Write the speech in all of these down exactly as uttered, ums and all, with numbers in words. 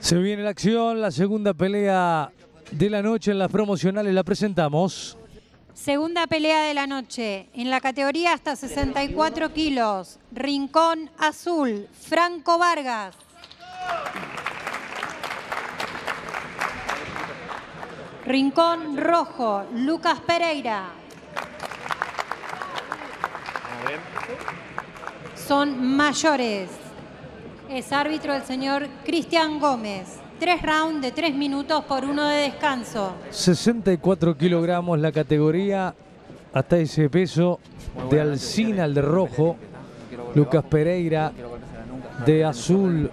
Se viene la acción, la segunda pelea de la noche en las promocionales la presentamos. Segunda pelea de la noche, en la categoría hasta sesenta y cuatro kilos, Rincón Azul, Franco Vargas. Rincón Rojo, Lucas Pereira. Son mayores. Es árbitro el señor Cristian Gómez. Tres rounds de tres minutos por uno de descanso. sesenta y cuatro kilogramos la categoría, hasta ese peso de Alcina, el de rojo, Lucas Pereira de azul,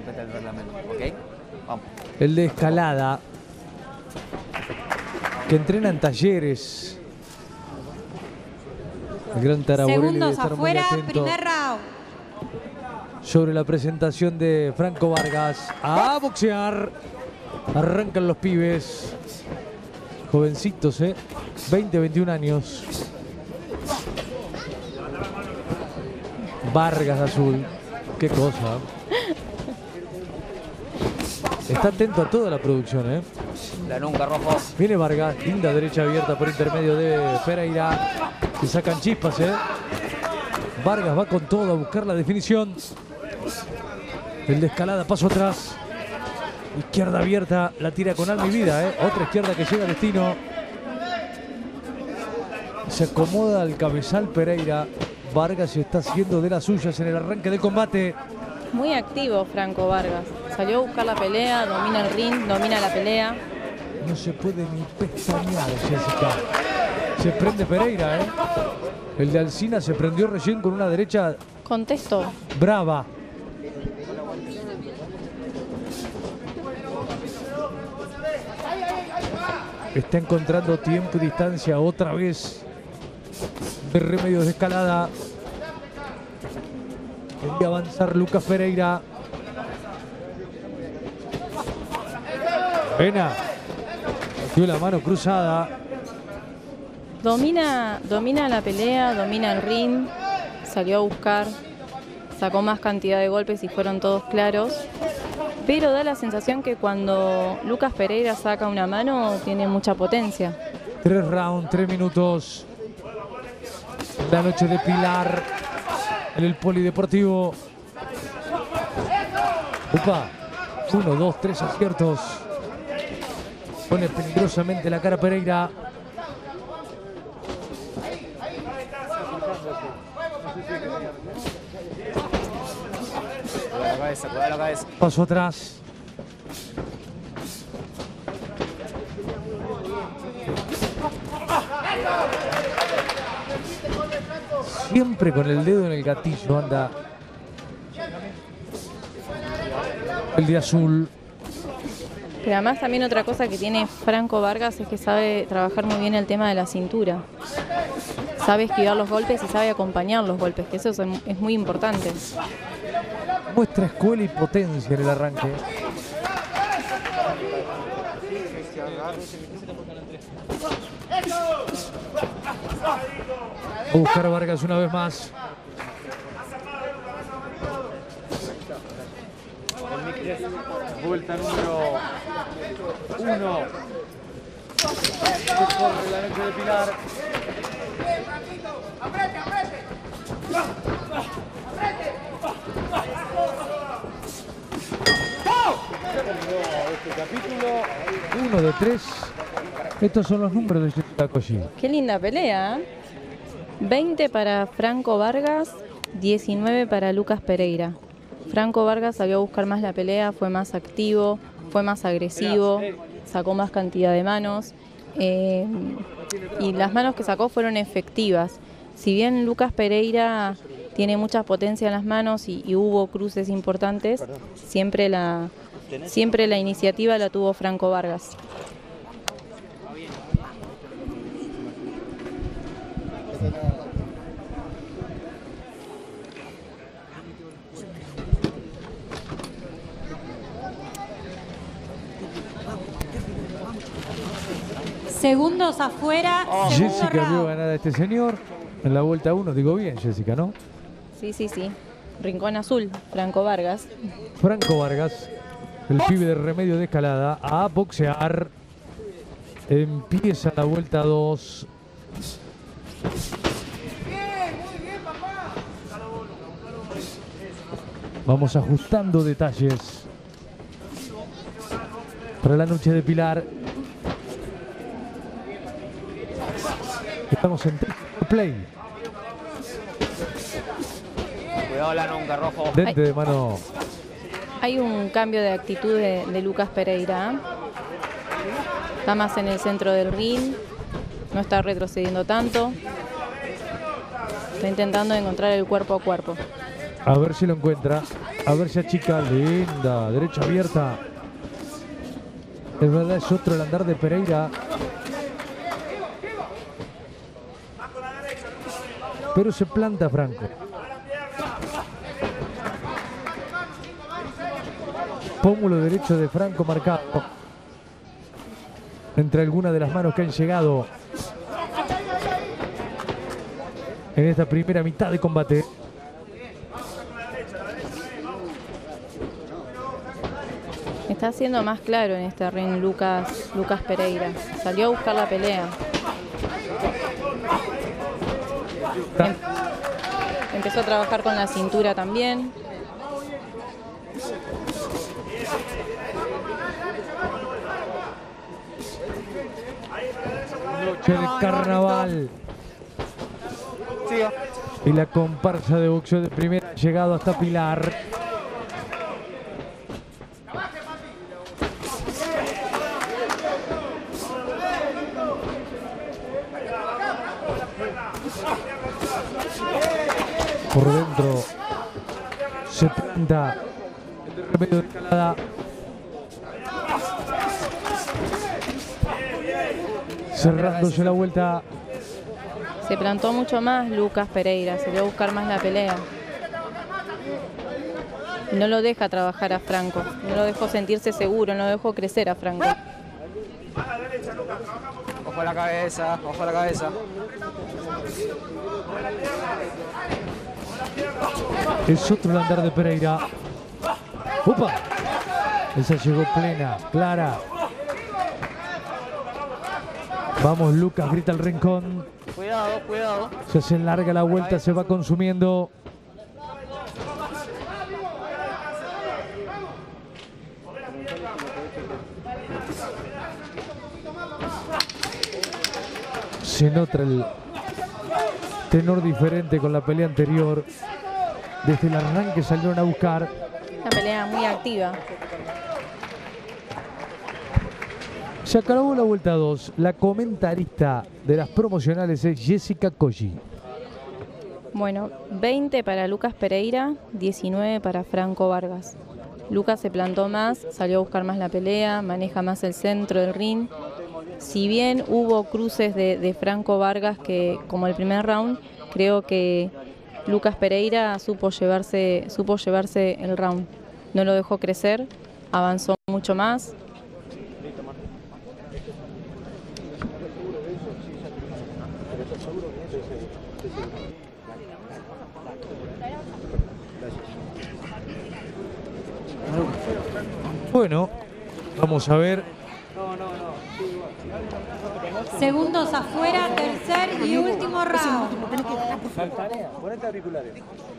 el de escalada, que entrena en talleres. El gran Taraborelli debe Segundos estar muy afuera, atento primer round. sobre la presentación de Franco Vargas. A boxear. Arrancan los pibes. Jovencitos, ¿eh? veinte, veintiún años. Vargas de azul. Qué cosa. Está atento a toda la producción, ¿eh? La nunca, rojo. Viene Vargas. Linda derecha abierta por intermedio de Pereira. Se sacan chispas, ¿eh? Vargas va con todo a buscar la definición. El de escalada, paso atrás. Izquierda abierta, la tira con alma y vida, ¿eh? Otra izquierda que llega a destino. Se acomoda al cabezal Pereira. Vargas se está haciendo de las suyas en el arranque del combate. Muy activo Franco Vargas. Salió a buscar la pelea, domina el ring, domina la pelea. No se puede ni pestañear, Jessica. Se prende Pereira, ¿eh? El de Alcina se prendió recién con una derecha Contesto. brava. Está encontrando tiempo y distancia otra vez de Remedios de escalada. Quería avanzar Lucas Pereira. Pena. Dio la mano cruzada. Domina, domina la pelea, domina el ring. Salió a buscar. Sacó más cantidad de golpes y fueron todos claros. Pero da la sensación que cuando Lucas Pereira saca una mano tiene mucha potencia. Tres rounds, tres minutos. La noche de Pilar en el polideportivo. Upa. Uno, dos, tres aciertos. Pone peligrosamente la cara Pereira. Cuidado la cabeza, cuidado la cabeza. Paso atrás. Siempre con el dedo en el gatillo anda el de azul. Pero además también otra cosa que tiene Franco Vargas es que sabe trabajar muy bien el tema de la cintura. Sabe esquivar los golpes y sabe acompañar los golpes, que eso es, es muy importante. Muestra escuela y potencia en el arranque. Va a buscar Vargas una vez más. Vuelta número uno. Corre la noche de Pilar. Este capítulo, uno de tres. Estos son los números de Jessica Cosí. Qué linda pelea, ¿eh? veinte para Franco Vargas, diecinueve para Lucas Pereira. Franco Vargas salió a buscar más la pelea, fue más activo, fue más agresivo, sacó más cantidad de manos eh, y las manos que sacó fueron efectivas. Si bien Lucas Pereira tiene mucha potencia en las manos y, y hubo cruces importantes, siempre la, siempre la iniciativa la tuvo Franco Vargas. Segundos afuera, segundo Jessica vio round. ganar a este señor en la vuelta uno. Digo bien, Jessica, ¿no? Sí, sí, sí. Rincón Azul, Franco Vargas. Franco Vargas. el pibe de Remedio de Escalada, a boxear. Empieza la vuelta dos. Vamos ajustando detalles para la noche de Pilar. Estamos en play. Cuidado la nunca, rojo. Dente de mano. Hay un cambio de actitud de, de Lucas Pereira. ¿eh? Está más en el centro del ring. No está retrocediendo tanto. Está intentando encontrar el cuerpo a cuerpo. A ver si lo encuentra. A ver si achica. Linda. Derecha abierta. Es verdad, es otro el andar de Pereira. Pero se planta Franco. Pómulo derecho de Franco marcado. Entre algunas de las manos que han llegado en esta primera mitad de combate. Está siendo más claro en este ring Lucas, Lucas Pereira. Salió a buscar la pelea. Em, empezó a trabajar con la cintura también. Noche de carnaval. Y la comparsa de boxeo de primera ha llegado hasta Pilar. Por dentro se planta el Remedio de Escalada. Cerrándose la vuelta. Se plantó mucho más Lucas Pereira, se dio a buscar más la pelea. No lo deja trabajar a Franco, no lo dejó sentirse seguro, no lo dejó crecer a Franco. Ojo a la cabeza, ojo a la cabeza. Es otro el andar de Pereira. ¡Opa! Esa llegó plena, clara. Vamos, Lucas, grita el rincón. Cuidado, cuidado. Se hace larga la vuelta, se va consumiendo. Se nota el tenor diferente con la pelea anterior. Desde el arranque salieron a buscar. Una pelea muy activa. Se acabó la vuelta dos. La comentarista de las promocionales es Jessica Koji. Bueno, veinte para Lucas Pereira, diecinueve para Franco Vargas. Lucas se plantó más, salió a buscar más la pelea, maneja más el centro del ring. Si bien hubo cruces de, de Franco Vargas que, como el primer round, creo que Lucas Pereira supo llevarse, supo llevarse el round. No lo dejó crecer, avanzó mucho más. Bueno, vamos a ver. Segundos afuera, tercer y último round. Ponete auriculares.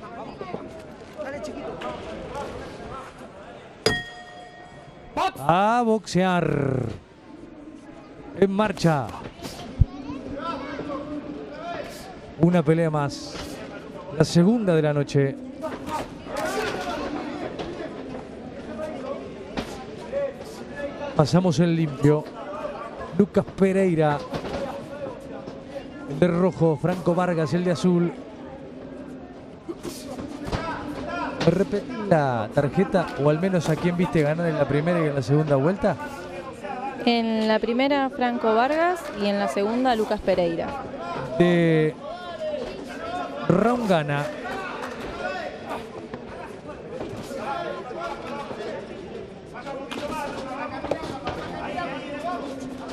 A boxear. En marcha. Una pelea más. La segunda de la noche. Pasamos el limpio. Lucas Pereira, el de rojo. Franco Vargas, el de azul. ¿Me repetí la tarjeta o al menos a quién viste ganar en la primera y en la segunda vuelta? En la primera Franco Vargas y en la segunda Lucas Pereira. De round gana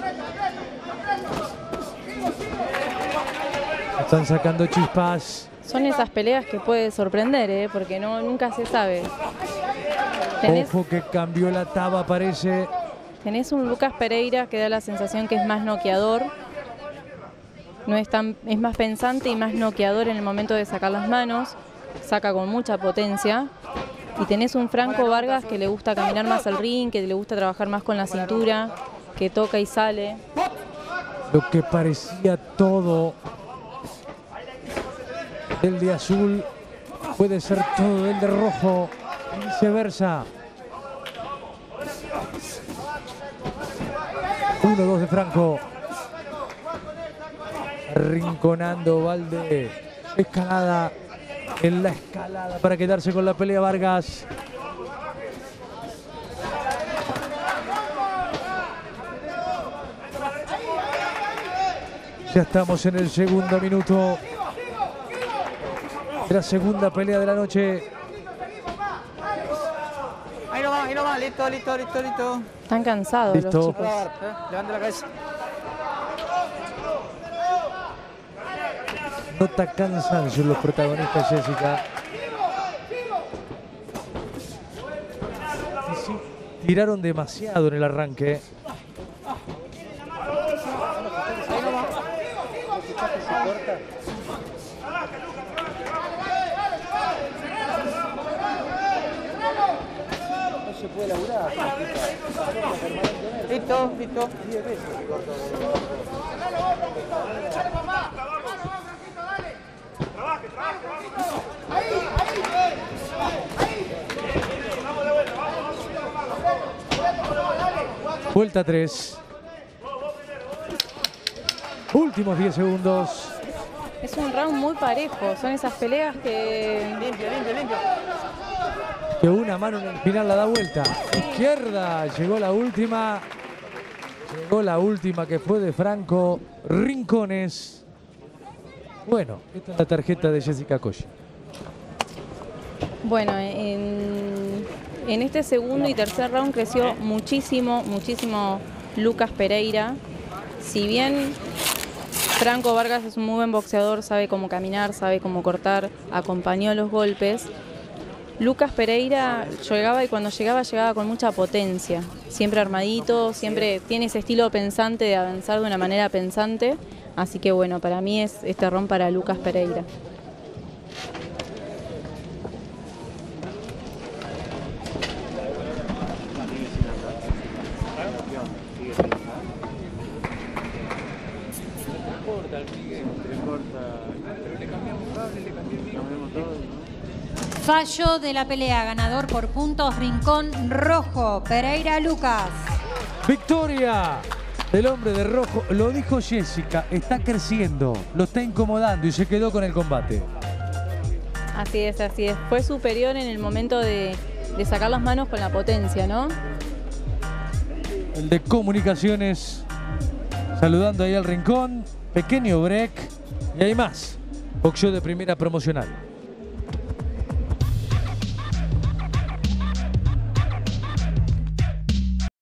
están sacando chispas. Son esas peleas que puede sorprender, ¿eh? Porque no, nunca se sabe. Tenés, Ojo que cambió la taba, parece. tenés un Lucas Pereira que da la sensación que es más noqueador. No es, tan, es más pensante y más noqueador en el momento de sacar las manos. Saca con mucha potencia. Y tenés un Franco Vargas que le gusta caminar más al ring, que le gusta trabajar más con la cintura, que toca y sale. Lo que parecía todo el de azul puede ser todo el de rojo y viceversa. uno dos de Franco. Rinconando Valde. Escalada en la escalada para quedarse con la pelea Vargas. Ya estamos en el segundo minuto de la segunda pelea de la noche. Ahí nomás, ahí nomás, listo, listo, listo, listo. Están cansados Listo. los chicos. Eh, Levanta la cabeza. Nota cansancio los protagonistas, Jessica. Y sí, tiraron demasiado en el arranque. Listo, listo. Vuelta tres. Últimos diez segundos. Es un round muy parejo. Son esas peleas que... Limpio, limpio, limpio. Que una mano en el final la da vuelta. Izquierda. Llegó la última. Llegó la última que fue de Franco Rincones. Bueno, esta es la tarjeta de Jessica Koshy. Bueno, en, en este segundo y tercer round creció muchísimo, muchísimo Lucas Pereira. Si bien Franco Vargas es un muy buen boxeador, sabe cómo caminar, sabe cómo cortar, acompañó los golpes, Lucas Pereira llegaba y cuando llegaba, llegaba con mucha potencia. Siempre armadito, siempre tiene ese estilo pensante de avanzar de una manera pensante. Así que bueno, para mí es este round para Lucas Pereira. Fallo de la pelea, ganador por puntos, rincón rojo, Pereira Lucas. Victoria del hombre de rojo. Lo dijo Jessica, está creciendo, lo está incomodando y se quedó con el combate. Así es, así es. Fue superior en el momento de, de sacar las manos con la potencia, ¿no? El de Comunicaciones saludando ahí al rincón. Pequeño break y hay más. Boxeo de primera promocional.